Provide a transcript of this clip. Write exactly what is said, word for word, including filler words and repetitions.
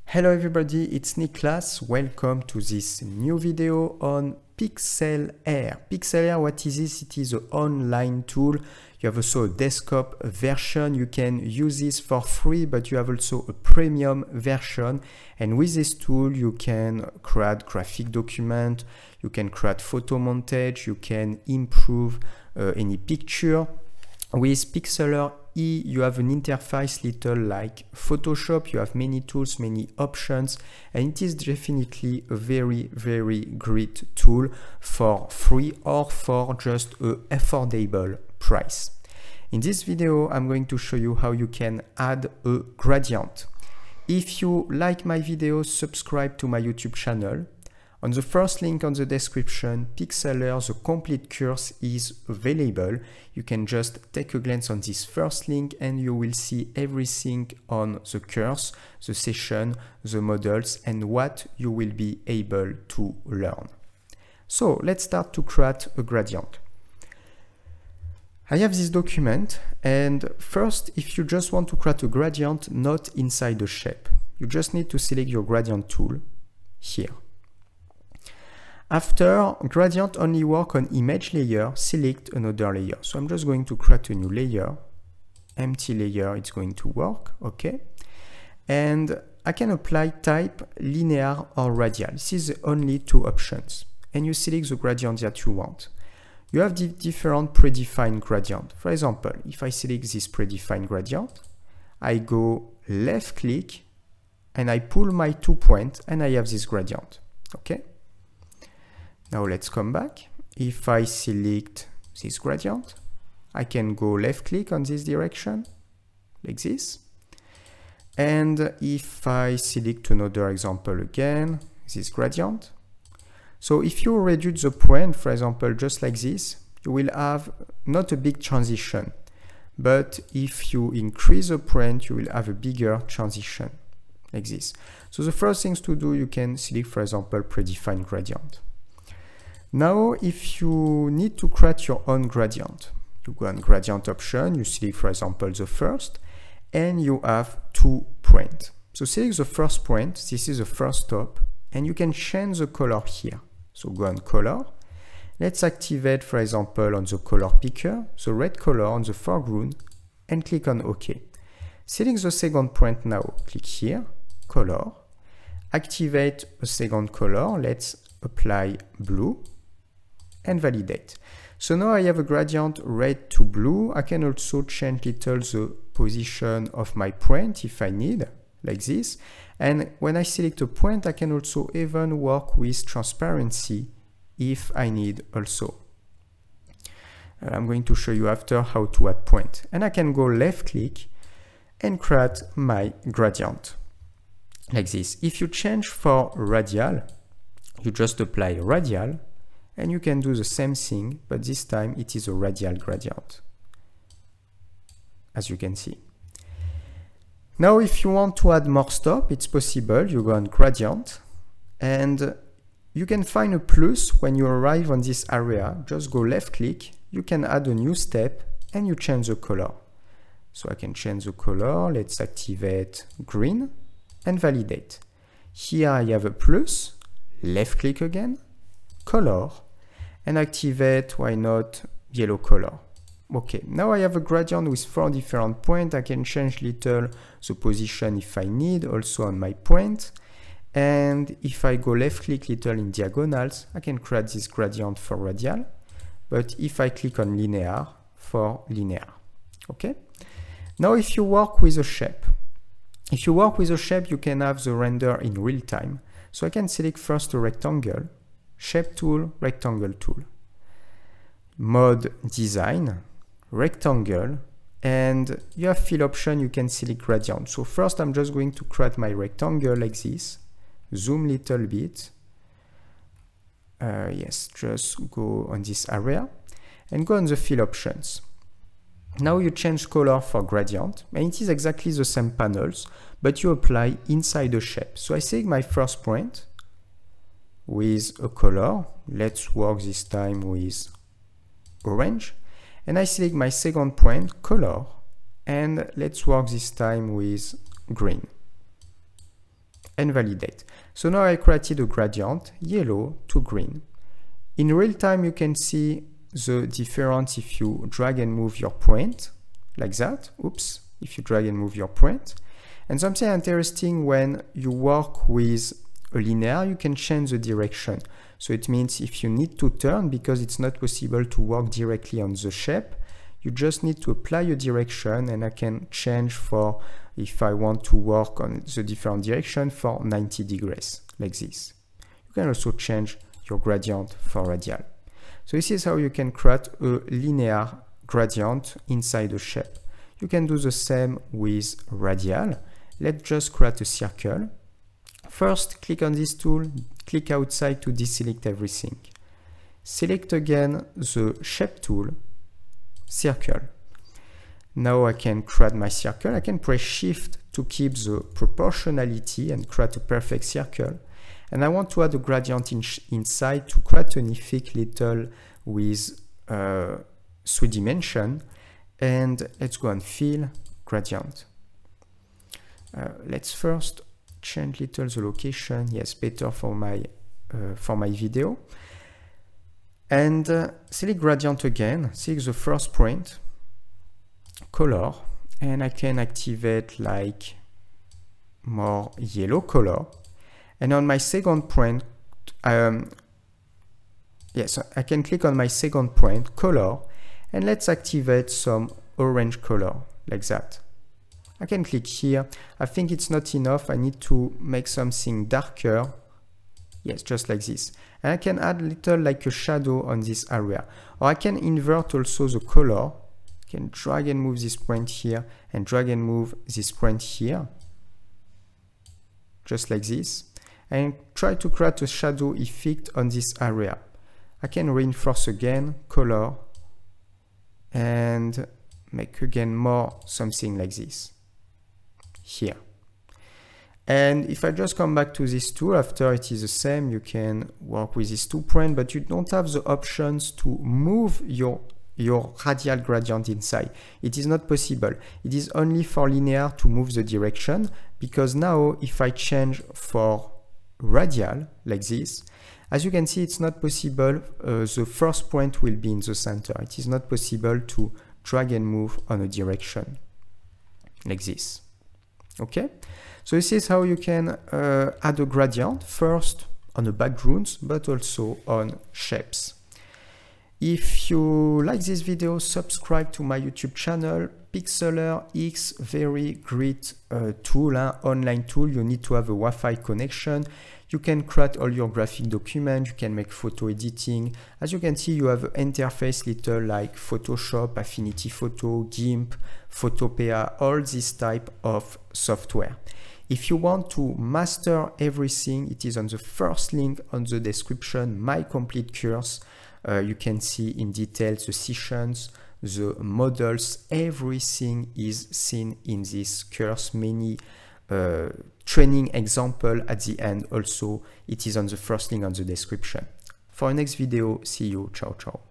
Hello everybody, it's Niklas. Welcome to this new video on Pixlr. Pixlr, what is this? It is an online tool. You have also a desktop version. You can use this for free, but you have also a premium version. And with this tool, you can create graphic document, you can create photo montage, you can improve uh, any picture. With Pixlr E, you have an interface little like Photoshop. You have many tools, many options, and it is definitely a very, very great tool for free or for just a affordable price. In this video, I'm going to show you how you can add a gradient. If you like my videos, subscribe to my YouTube channel. On the first link on the description, Pixlr, the complete course is available. You can just take a glance on this first link and you will see everything on the course, the session, the models, and what you will be able to learn. So let's start to create a gradient. I have this document, and first, if you just want to create a gradient not inside the shape, you just need to select your gradient tool here. After, gradient only work on image layer, select another layer. So I'm just going to create a new layer, empty layer, it's going to work, okay? And I can apply type linear or radial. This is the only two options. And you select the gradient that you want. You have the different predefined gradient. For example, if I select this predefined gradient, I go left click and I pull my two points and I have this gradient, okay? Now let's come back. If I select this gradient, I can go left click on this direction, like this. And if I select another example again, this gradient. So if you reduce the point, for example, just like this, you will have not a big transition. But if you increase the point, you will have a bigger transition, like this. So the first things to do, you can select, for example, predefined gradient. Now, if you need to create your own gradient, you go on gradient option, you select, for example, the first, and you have two points. So select the first point, this is the first stop, and you can change the color here. So go on color. Let's activate, for example, on the color picker, the red color on the foreground, and click on OK. Select the second point now, click here, color. Activate a second color, let's apply blue. And validate. So now I have a gradient red to blue. I can also change little the position of my point if I need, like this. And when I select a point, I can also even work with transparency if I need also. Uh, I'm going to show you after how to add point. And I can go left click and create my gradient, like this. If you change for radial, you just apply radial. And you can do the same thing, but this time it is a radial gradient, as you can see. Now, if you want to add more stop, it's possible. You go on gradient, and you can find a plus when you arrive on this area. Just go left click, you can add a new step, and you change the color. So I can change the color. Let's activate green and validate. Here I have a plus, left click again, color, and activate, why not, yellow color. Okay, now I have a gradient with four different points. I can change little the position if I need, also on my point. And if I go left click little in diagonals, I can create this gradient for radial. But if I click on linear, for linear. Okay? Now if you work with a shape, if you work with a shape, you can have the render in real time. So I can select first a rectangle, shape tool, rectangle tool, mode design, rectangle, and you have fill option, you can select gradient. So first I'm just going to create my rectangle like this, zoom little bit, uh, yes, just go on this area and go on the fill options. Now you change color for gradient, and it is exactly the same panels, but you apply inside the shape. So I select my first point, with a color. Let's work this time with orange. And I select my second point, color, and let's work this time with green. and validate. So now I created a gradient, yellow to green. In real time, you can see the difference if you drag and move your point, like that. Oops, if you drag and move your point. And something interesting, when you work with a linear, you can change the direction. So it means if you need to turn, because it's not possible to work directly on the shape, you just need to apply a direction, and I can change for, if I want to work on the different direction, for ninety degrees, like this. You can also change your gradient for radial. So this is how you can create a linear gradient inside a shape. You can do the same with radial. Let's just create a circle. First, click on this tool, click outside to deselect everything. Select again the shape tool, circle. Now I can create my circle. I can press Shift to keep the proportionality and create a perfect circle. And I want to add a gradient in inside to create an effect little with uh, three dimension. And let's go and fill gradient. Uh, let's first change little the location. Yes, better for my uh, for my video. And uh, select gradient again. Select the first point, color, and I can activate like more yellow color. And on my second point, um, yes, I can click on my second point, color, and let's activate some orange color, like that. I can click here. I think it's not enough. I need to make something darker. Yes, just like this. And I can add little like a shadow on this area. Or I can invert also the color. I can drag and move this point here and drag and move this point here. Just like this. And try to create a shadow effect on this area. I can reinforce again, color, and make again more something like this here. And if I just come back to this tool, after it is the same, you can work with these two points, but you don't have the options to move your your radial gradient inside. It is not possible. It is only for linear to move the direction, because now if I change for radial like this, as you can see, it's not possible. Uh, the first point will be in the center. It is not possible to drag and move on a direction like this. Okay, so this is how you can uh, add a gradient, first on the backgrounds, but also on shapes. If you like this video, subscribe to my YouTube channel. Pixlr X, very great uh, tool, hein? Online tool. You need to have a Wi-Fi connection. You can create all your graphic documents. You can make photo editing. As you can see, you have an interface little like Photoshop, Affinity Photo, GIMP, Photopea, all this type of software. If you want to master everything, it is on the first link on the description, my complete course. Uh, you can see in detail the sessions, the models, everything is seen in this course. Many uh, training example at the end also. It is on the first link on the description. For the next video, see you. Ciao, ciao.